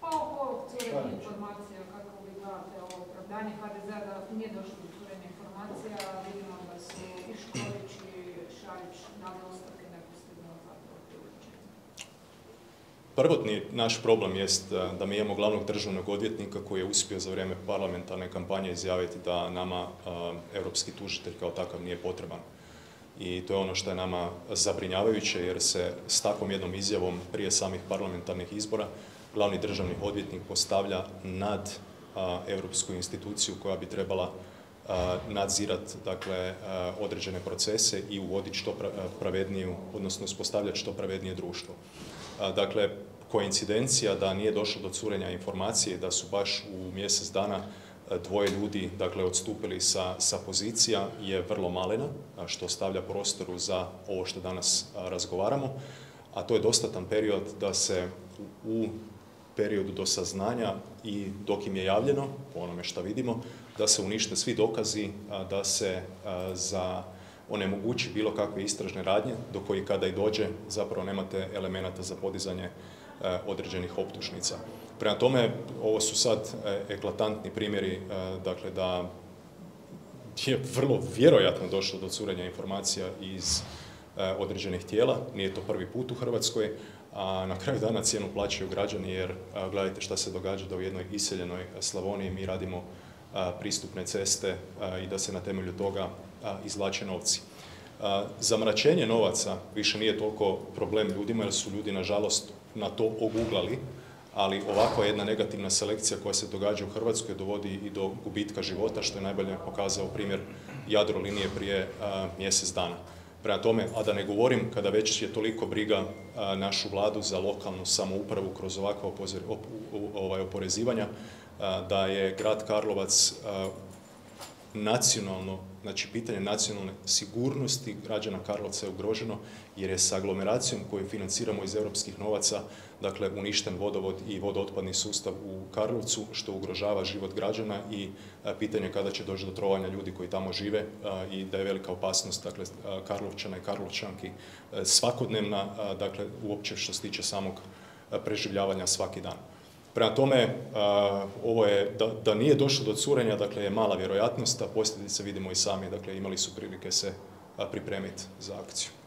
oko curenja informacija, kako vi gledate ovo opravdanje HDZ-a da nije došlo do curenja informacija, vidimo da su i Škorić i Šarić dali ostavke neposredno zapravo priučenje. Prvotni naš problem jest da mi imamo glavnog državnog odvjetnika koji je uspio za vrijeme parlamentarne kampanje izjaviti da nama europski tužitelj kao takav nije potreban. I to je ono što je nama zabrinjavajuće jer se s takvom jednom izjavom prije samih parlamentarnih izbora glavni državni odvjetnik postavlja nad europsku instituciju koja bi trebala nadzirati dakle, određene procese i uvoditi što pravedniju, odnosno uspostavljati što pravednije društvo. Dakle, koincidencija da nije došlo do curenja informacije, da su baš u mjesec dana dvoje ljudi dakle, odstupili sa pozicija je vrlo malena, što stavlja prostoru za ovo što danas razgovaramo, a to je dostatan period da se u periodu do saznanja i dok im je javljeno, po onome što vidimo, da se unište svi dokazi, da se onemogući bilo kakve istražne radnje, do koji kada i dođe zapravo nemate elemenata za podizanje određenih optužnica. Prema tome, ovo su sad eklatantni primjeri, dakle da je vrlo vjerojatno došlo do curenja informacija iz određenih tijela, nije to prvi put u Hrvatskoj, a na kraju dana cijenu plaćaju građani jer gledajte šta se događa da u jednoj iseljenoj Slavoniji mi radimo pristupne ceste i da se na temelju toga izvlače novci. Zamračenje novaca više nije toliko problem ljudima jer su ljudi nažalost na to oguglali, ali ovakva jedna negativna selekcija koja se događa u Hrvatskoj dovodi i do gubitka života, što je najbolje pokazao primjer Jadrolinije prije mjesec dana. Prema tome, a da ne govorim, kada već je toliko briga našu vladu za lokalnu samoupravu kroz ovakva oporezivanja, da je grad Karlovac nacionalno, znači pitanje nacionalne sigurnosti građana Karlovca je ugroženo jer je sa aglomeracijom koju financiramo iz europskih novaca, dakle uništen vodovod i vodootpadni sustav u Karlovcu, što ugrožava život građana i pitanje kada će doći do trovanja ljudi koji tamo žive i da je velika opasnost, dakle Karlovčana i Karlovčanki svakodnevna, dakle uopće što se tiče samog preživljavanja svaki dan. Prema tome, ovo je, da nije došlo do curenja, dakle je mala vjerojatnost, a posljedice vidimo i sami, dakle imali su prilike se pripremiti za akciju.